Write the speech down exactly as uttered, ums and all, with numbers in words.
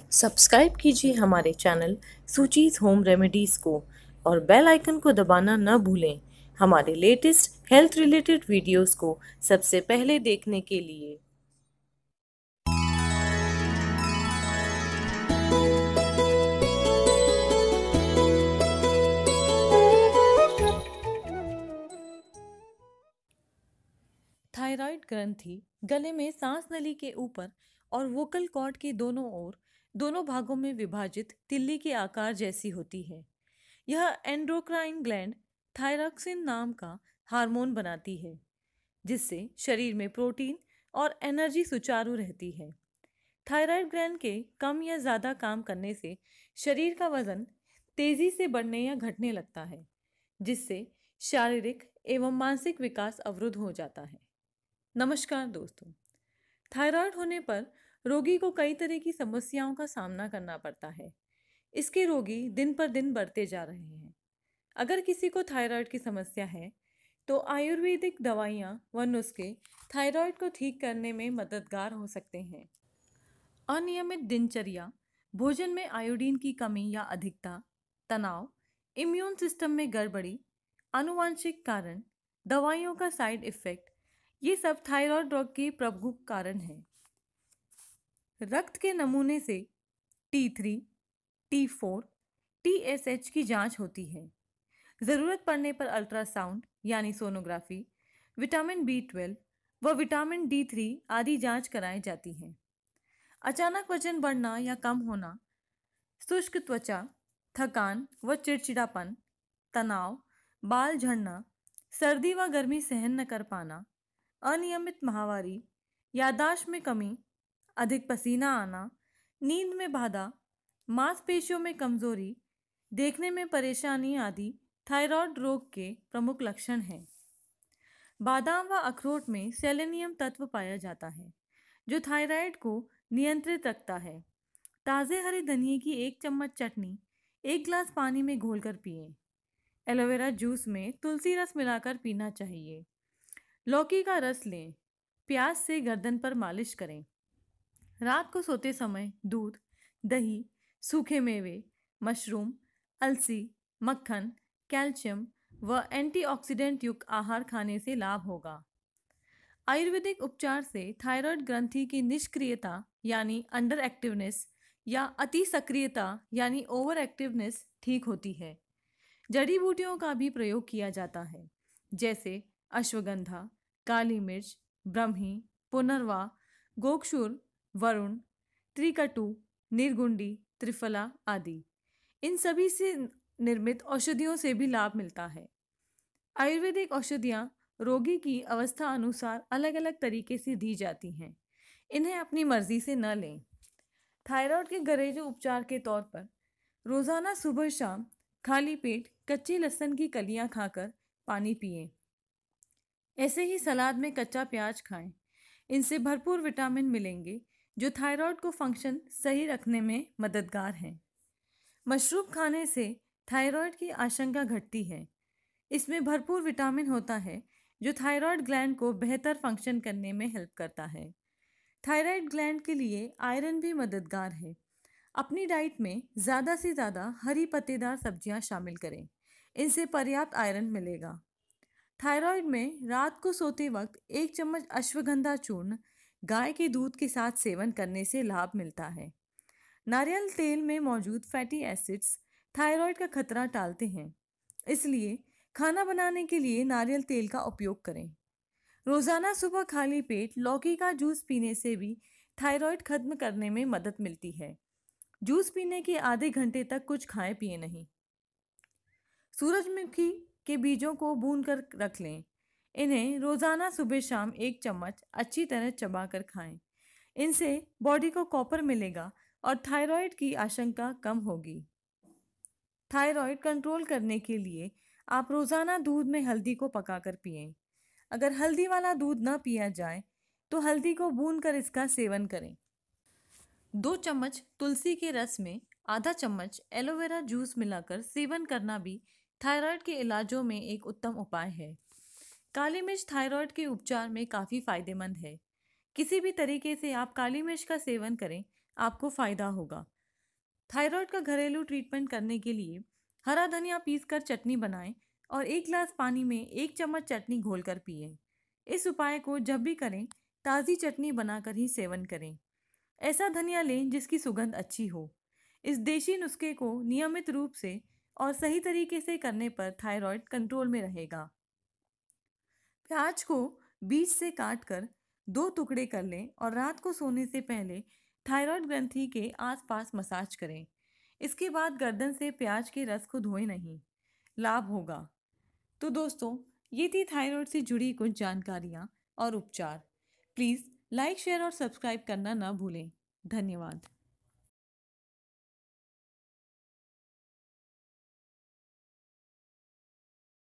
Subscribe कीजिए हमारे channel सुचीज़ home remedies को और बेल आइकन को दबाना न भूलें हमारे लेटेस्ट हेल्थ रिलेटेड वीडियोस को सबसे पहले देखने के लिए। थायराइड ग्रंथि गले में सांस नली के ऊपर और वोकल कॉर्ड के दोनों ओर दोनों भागों में विभाजित तिल्ली के आकार जैसी होती है। यह एंडोक्राइन ग्लैंड थायरॉक्सिन नाम का हार्मोन बनाती है, जिससे शरीर में प्रोटीन और एनर्जी सुचारू रहती है। थायराइड ग्लैंड के कम या ज़्यादा काम करने से शरीर का वजन तेजी से बढ़ने या घटने लगता है, जिससे शारीरिक एवं मानसिक विकास अवरुद्ध हो जाता है। नमस्कार दोस्तों, थायराइड होने पर रोगी को कई तरह की समस्याओं का सामना करना पड़ता है। इसके रोगी दिन पर दिन बढ़ते जा रहे हैं। अगर किसी को थायराइड की समस्या है तो आयुर्वेदिक दवाइयाँ व नुस्खे थायराइड को ठीक करने में मददगार हो सकते हैं। अनियमित दिनचर्या, भोजन में आयोडीन की कमी या अधिकता, तनाव, इम्यून सिस्टम में गड़बड़ी, आनुवांशिक कारण, दवाइयों का साइड इफेक्ट, ये सब थायराइड रोग के प्रमुख कारण हैं। रक्त के नमूने से T three, T four, T S H की जांच होती है। ज़रूरत पड़ने पर अल्ट्रासाउंड यानी सोनोग्राफी, विटामिन बी ट्वेल्व व विटामिन डी थ्री आदि जांच कराई जाती है। अचानक वजन बढ़ना या कम होना, शुष्क त्वचा, थकान व चिड़चिड़ापन, तनाव, बाल झड़ना, सर्दी व गर्मी सहन न कर पाना, अनियमित माहवारी, याददाश्त में कमी, अधिक पसीना आना, नींद में बाधा, मांसपेशियों में कमजोरी, देखने में परेशानी आदि थायराइड रोग के प्रमुख लक्षण हैं। बादाम व अखरोट में सेलेनियम तत्व पाया जाता है, जो थायराइड को नियंत्रित रखता है। ताज़े हरे धनिए की एक चम्मच चटनी एक गिलास पानी में घोलकर पिएं। एलोवेरा जूस में तुलसी रस मिलाकर पीना चाहिए। लौकी का रस लें, प्याज से गर्दन पर मालिश करें। रात को सोते समय दूध, दही, सूखे मेवे, मशरूम, अलसी, मक्खन, कैल्शियम व एंटीऑक्सीडेंट युक्त आहार खाने से लाभ होगा। आयुर्वेदिक उपचार से थायराइड ग्रंथि की निष्क्रियता यानी अंडर एक्टिवनेस या अति सक्रियता यानी ओवर एक्टिवनेस ठीक होती है। जड़ी बूटियों का भी प्रयोग किया जाता है, जैसे अश्वगंधा, काली मिर्च, ब्रह्मी, पुनर्वा, गोक्षुर, वरुण, त्रिकटु, निर्गुंडी, त्रिफला आदि। इन सभी से निर्मित औषधियों से भी लाभ मिलता है। आयुर्वेदिक औषधियाँ रोगी की अवस्था अनुसार अलग अलग तरीके से दी जाती हैं। इन्हें अपनी मर्जी से न लें। थायराइड के घरेलू उपचार के तौर पर रोजाना सुबह शाम खाली पेट कच्चे लहसुन की कलियां खाकर पानी पिएं। ऐसे ही सलाद में कच्चा प्याज खाएं। इनसे भरपूर विटामिन मिलेंगे, जो थायराइड को फंक्शन सही रखने में मददगार हैं। मशरूम खाने से थायराइड की आशंका घटती है। इसमें भरपूर विटामिन होता है, जो थायराइड ग्लैंड को बेहतर फंक्शन करने में हेल्प करता है। थायराइड ग्लैंड के लिए आयरन भी मददगार है। अपनी डाइट में ज़्यादा से ज़्यादा हरी पत्तेदार सब्जियां शामिल करें। इनसे पर्याप्त आयरन मिलेगा। थायराइड में रात को सोते वक्त एक चम्मच अश्वगंधा चूर्ण गाय के दूध के साथ सेवन करने से लाभ मिलता है। नारियल तेल में मौजूद फैटी एसिड्स थायराइड का खतरा टालते हैं, इसलिए खाना बनाने के लिए नारियल तेल का उपयोग करें। रोजाना सुबह खाली पेट लौकी का जूस पीने से भी थायराइड खत्म करने में मदद मिलती है। जूस पीने के आधे घंटे तक कुछ खाएं पिए नहीं। सूरजमुखी के बीजों को भून कर रख लें। इन्हें रोजाना सुबह शाम एक चम्मच अच्छी तरह चबाकर खाएं। इनसे बॉडी को कॉपर मिलेगा और थायराइड की आशंका कम होगी। थायराइड कंट्रोल करने के लिए आप रोजाना दूध में हल्दी को पकाकर पिएं। अगर हल्दी वाला दूध न पिया जाए तो हल्दी को भूनकर इसका सेवन करें। दो चम्मच तुलसी के रस में आधा चम्मच एलोवेरा जूस मिलाकर सेवन करना भी थायराइड के इलाजों में एक उत्तम उपाय है। काली मिर्च थायराइड के उपचार में काफ़ी फायदेमंद है। किसी भी तरीके से आप काली मिर्च का सेवन करें, आपको फायदा होगा। थायराइड का घरेलू ट्रीटमेंट करने के लिए हरा धनिया पीसकर चटनी बनाएं और एक गिलास पानी में एक चम्मच चटनी घोलकर पिएं। इस उपाय को जब भी करें ताज़ी चटनी बनाकर ही सेवन करें। ऐसा धनिया लें जिसकी सुगंध अच्छी हो। इस देशी नुस्खे को नियमित रूप से और सही तरीके से करने पर थायराइड कंट्रोल में रहेगा। प्याज को बीच से काट कर दो टुकड़े कर लें और रात को सोने से पहले थायराइड ग्रंथि के आसपास मसाज करें। इसके बाद गर्दन से प्याज के रस को धोएं नहीं। लाभ होगा। तो दोस्तों, ये थी थायराइड से जुड़ी कुछ जानकारियाँ और उपचार। प्लीज़ लाइक शेयर और सब्सक्राइब करना ना भूलें। धन्यवाद।